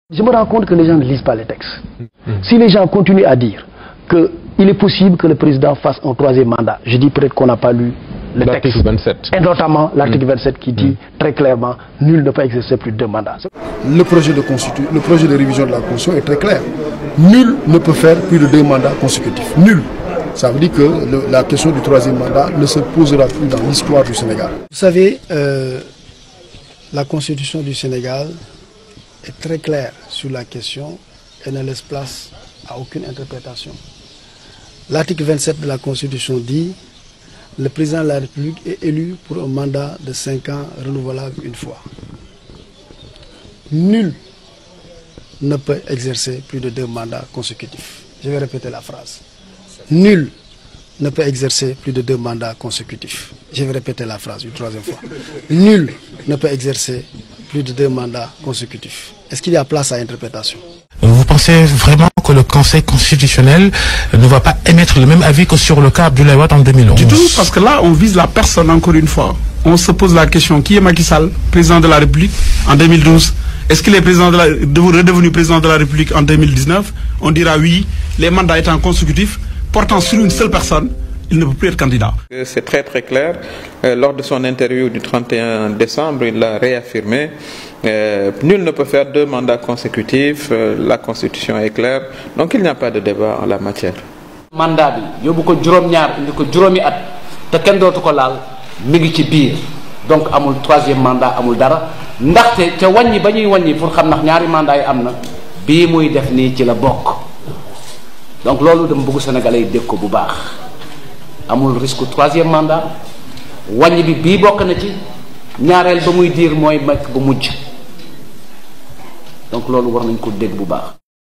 Je me rends compte que les gens ne lisent pas les textes. Si les gens continuent à dire qu'il est possible que le président fasse un troisième mandat, je dis peut-être qu'on n'a pas lu le texte. 27. Et notamment l'article 27 qui dit très clairement nul ne peut exercer plus de 2 mandats. Le projet de révision de la Constitution est très clair. Nul ne peut faire plus de 2 mandats consécutifs. Nul. Ça veut dire que la question du troisième mandat ne se posera plus dans l'histoire du Sénégal. Vous savez, la Constitution du Sénégal est très claire sur la question et ne laisse place à aucune interprétation. L'article 27 de la Constitution dit « Le président de la République est élu pour un mandat de 5 ans renouvelable une fois. Nul ne peut exercer plus de 2 mandats consécutifs. » Je vais répéter la phrase. Nul ne peut exercer plus de 2 mandats consécutifs. Je vais répéter la phrase une 3e fois. Nul ne peut exercer plus de 2 mandats consécutifs. Est-ce qu'il y a place à interprétation? Vous pensez vraiment que le Conseil constitutionnel ne va pas émettre le même avis que sur le cas Abdoulaye Wade en 2011? Du tout, parce que là, on vise la personne encore une fois. On se pose la question, qui est Macky Sall, président de la République en 2012? Est-ce qu'il est redevenu président de la République en 2019? On dira oui, les mandats étant consécutifs, portant sur une seule personne, il ne peut plus être candidat. C'est très très clair. Lors de son interview du 31 décembre, il l'a réaffirmé. Nul ne peut faire 2 mandats consécutifs. La Constitution est claire. Donc il n'y a pas de débat en la matière. Mandat bi yóbbu ko juróom-ñaar indi ko juróomi at te kenn dootu ko laal mi ngi ci biir donc amul 3e mandat amul dara ndaxte ca wàññi ba ñuy wàññi pour xam ndax ñaari mandat yi am na bii muy def nii ci la bokk donc loolu dama bëgg Sénégalais yi dégg ko bu baax amul risque 3e mandat wàññi bi bii bokk na ci ñaareel ba muy diir mooy makk bu mujj donc loolu war nañ ko dégg bu baax.